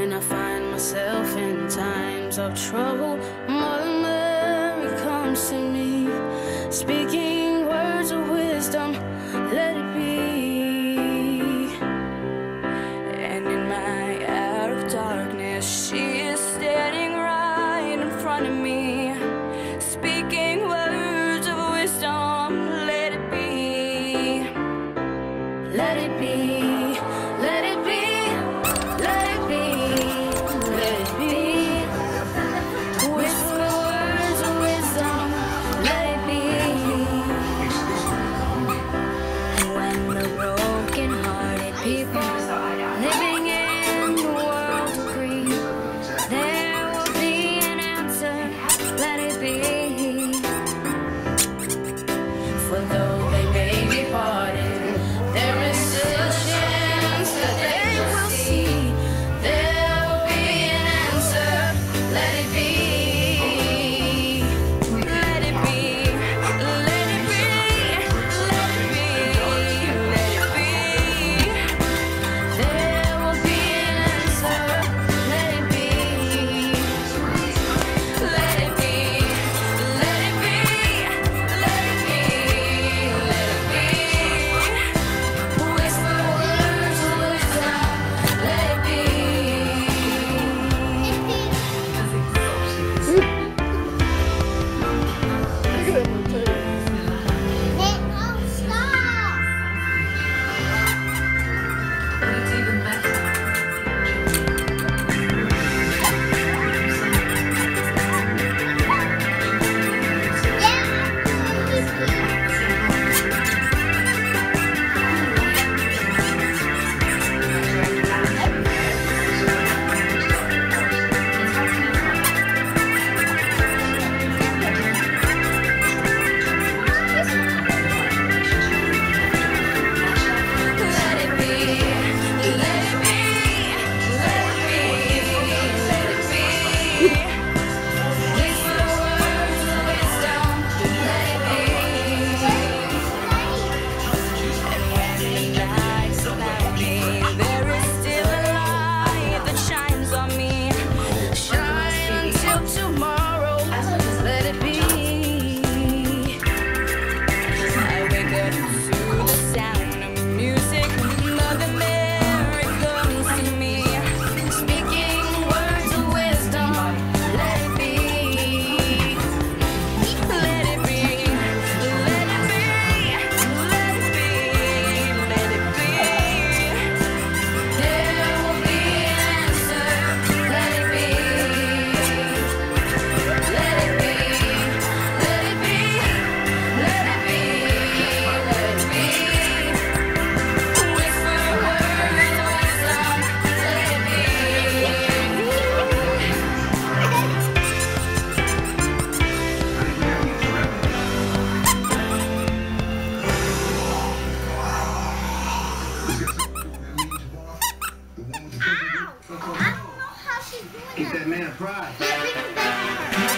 when I find myself in times of trouble, Mother Mary comes to me, speaking words of wisdom, let it be. And in my hour of darkness, she is standing right in front of me, speaking words of wisdom, let it be. Let it be. Let it be. Let it be. Let it be. Whisper words of wisdom, let it be. When the broken-hearted people living in the world agree, there will be an answer, let it be. For though they may be parted, there is still a chance that they will see. There will be an answer, let it be. Let it be. Let it be. Let it be. Let it be. There will be an answer, let it be. Let it be. Let it be. Let it be. Let it be. Whisper words of wisdom, let it be. Let it be. Let it be. Let it be. Let it be. Whisper words of wisdom, let it be. And when the night surrounds me, there is still a light that shines on me. Shine until tomorrow, let it be. I wake up to the sound of music. Mother Mary comes to me, speaking words of wisdom, let it be. Let it be. Let it be. Let it be. Let it be. There will be an answer, let it be. Let it be. Let it be. Let it be. Let it be. Whisper words of wisdom, let it be. I don't know how she's doing Get that. that man a prize. Get rid of that.